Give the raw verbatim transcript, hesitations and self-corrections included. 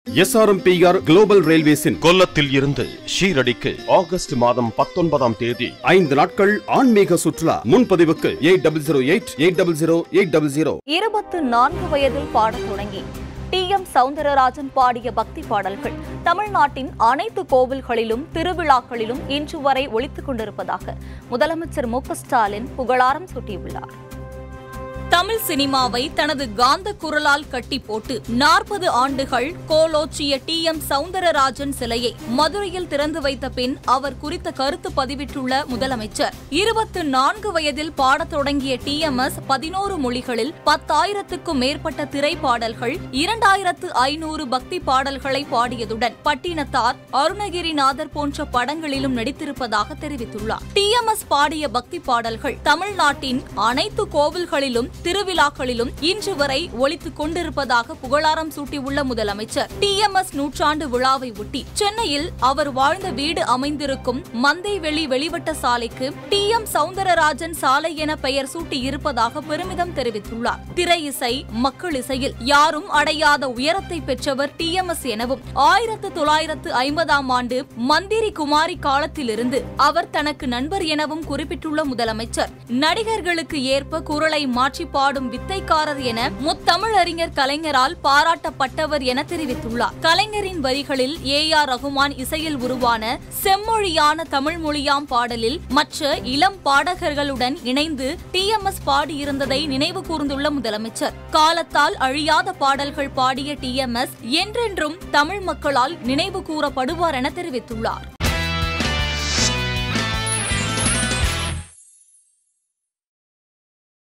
S R M P R Global ரயில்வேஸின் கொல்லத்தில் இருந்து ஷீரடிக்கு ஆகஸ்ட் மாதம் பத்தொன்பதாம் தேதி ஐந்து நாட்கள் ஆன்மீக சுற்றுலா. முன்பதிவுக்கு eight double zero eight eight double zero eight double zero. இருபத்து நான்கு வயதில் பாடத் தொடங்கி டி எம் சௌந்தரராஜன் பாடிய பக்தி பாடல்கள் தமிழ்நாட்டின் அனைத்து கோவில்களிலும் திருவிழாக்களிலும் இன்று வரை ஒலித்துக் கொண்டிருப்பதாக முதலமைச்சர் மு க ஸ்டாலின் புகழாரம் சூட்டியுள்ளார். தமிழ் சினிமாவை தனது காந்த குரலால் கட்டி போட்டு நாற்பது ஆண்டுகள் கோலோச்சிய டி எம் சௌந்தரராஜன் சிலையை மதுரையில் திறந்து வைத்த பின் அவர் குறித்த கருத்து பதிவிட்டுள்ள முதலமைச்சர், இருபத்து நான்கு வயதில் பாடத் தொடங்கிய டி எம் எஸ் பதினோரு மொழிகளில் பத்தாயிரத்துக்கும் மேற்பட்ட திரைப்பாடல்கள், இரண்டாயிரத்து ஐநூறு பக்தி பாடல்களை பாடியதுடன் பட்டினத்தார், அருணகிரிநாதர் போன்ற படங்களிலும் நடித்திருப்பதாக தெரிவித்துள்ளார். டி எம் எஸ் பாடிய பக்தி பாடல்கள் தமிழ்நாட்டின் அனைத்து கோவில்களிலும் திருவிழாக்களிலும் இன்று வரை ஒலித்துக் கொண்டிருப்பதாக புகழாரம் சூட்டியுள்ள முதலமைச்சர், டி எம் எஸ் நூற்றாண்டு விழாவை ஒட்டி சென்னையில் அவர் வாழ்ந்த வீடு அமைந்திருக்கும் மந்தைவெளி வெளிவட்ட சாலைக்கு டி எம் சௌந்தரராஜன் சாலை என பெயர் சூட்டி இருப்பதாக பெருமிதம் தெரிவித்துள்ளார். திரை இசை, மக்கள் இசையில் யாரும் அடையாத உயரத்தை பெற்றவர் டி எம் எஸ் எனவும், ஆயிரத்து தொள்ளாயிரத்து ஐம்பதாம் ஆண்டு மந்திரி குமாரி காலத்திலிருந்து அவர் தனக்கு நண்பர் எனவும் குறிப்பிட்டுள்ள முதலமைச்சர், நடிகர்களுக்கு ஏற்ப குரலை மாற்றி பாடும் வித்தைக்காரர் என முத்தமிழறிஞர் கலைஞரால் பாராட்டப்பட்டவர் என தெரிவித்துள்ளார். கலைஞரின் வரிகளில் ஏ ஆர் ரகுமான் இசையில் உருவான செம்மொழியான தமிழ் மொழியாம் பாடலில் மற்ற இளம் பாடகர்களுடன் இணைந்து டி எம் எஸ் பாடியிருந்ததை நினைவு கூர்ந்துள்ள முதலமைச்சர், காலத்தால் அழியாத பாடல்கள் பாடிய டி எம் எஸ் என்றென்றும் தமிழ் மக்களால் நினைவு கூறப்படுவார் என தெரிவித்துள்ளார்.